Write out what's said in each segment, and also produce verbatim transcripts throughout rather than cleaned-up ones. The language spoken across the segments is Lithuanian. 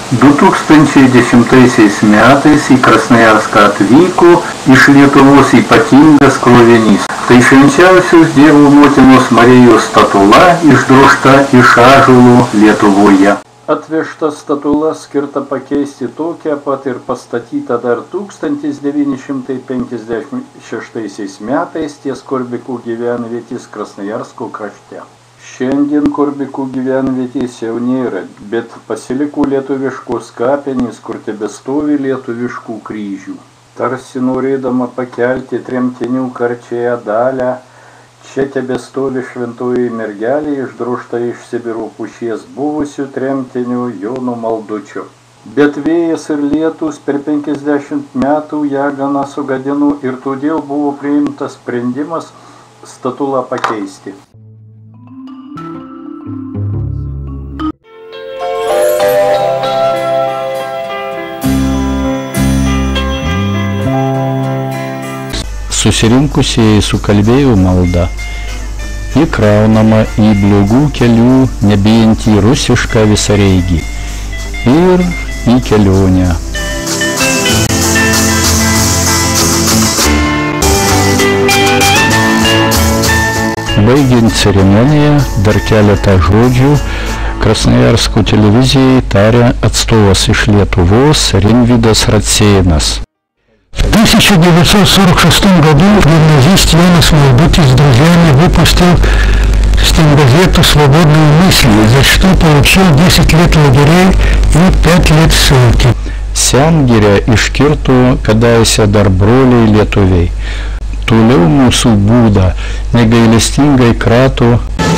du tūkstančiai dešimtaisiais metais į Krasnojarską atvyko iš Lietuvos ypatingas krovinys. Tai švenčiausios Dievo motinos Marijos statula išdrožta iš ąžuolo Lietuvoje. Atvežta statula skirta pakeisti tokią pat ir pastatyta dar tūkstantis devyni šimtai penkiasdešimt šeštaisiais metais ties Korbikų gyvenvietės Krasnojarsko krašte. Šiandien Korbikų gyvenvietės jau nėra, bet pasiliko lietuviškos kapinės, kur tebestovi lietuviškų kryžių. Tarsi norėdama pakelti tremtinių karčiąją dalę, čia tebestovi šventoji mergelė išdrožta iš Sibiro pušies buvusių tremtinių Jono Maldučio. Bet vėjas ir lietus per penkiasdešimt metų ją gana sugadino ir todėl buvo priimtas sprendimas statulą pakeisti. Susirinkusieji sukalbėjo maldą, įkraunama į blogų kelių nebijantį rusišką visareigį ir į kelionę. Baigiant ceremoniją, dar keletą žodžių Krasnojarsko televizijai tarė atstovas iš Lietuvos Rimvydas Racėnas. В тысяча девятьсот сорок шестом году гимназист Янис Малдутис с друзьями выпустил стенгазету «Свободные мысли», за что получил dešim лет лагерей и pet лет ссылки. Sengirę iškirto kadaise dar broliai lietuviai. Toliau mūsų būdą negailestingai krato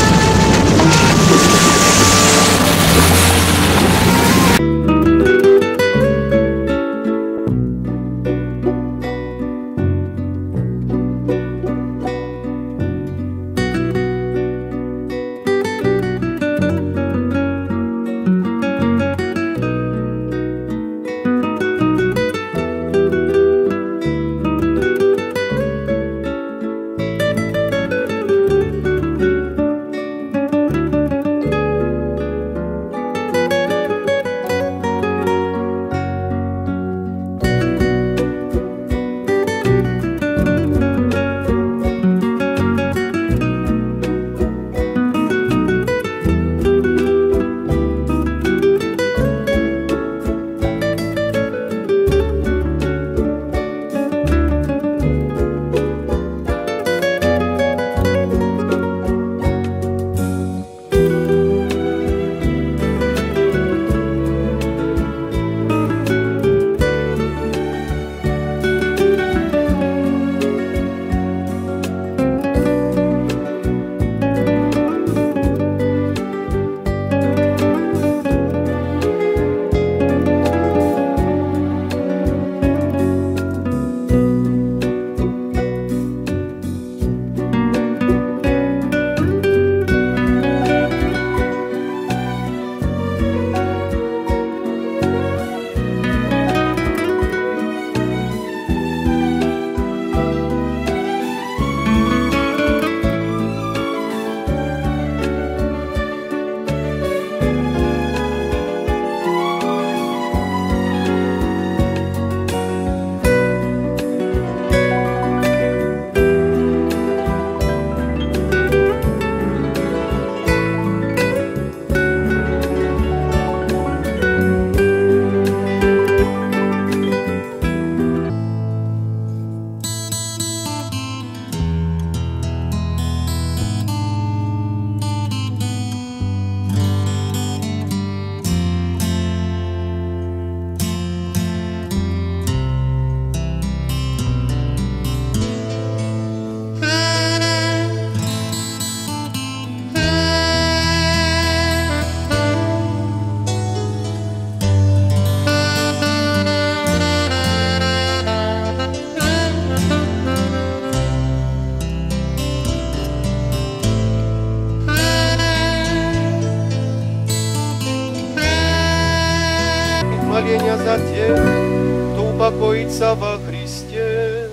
моления за тех, кто упокоится во Христе,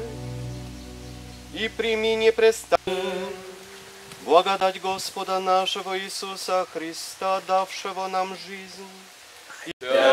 и прими непрестанно благодать Господа нашего Иисуса Христа, давшего нам жизнь.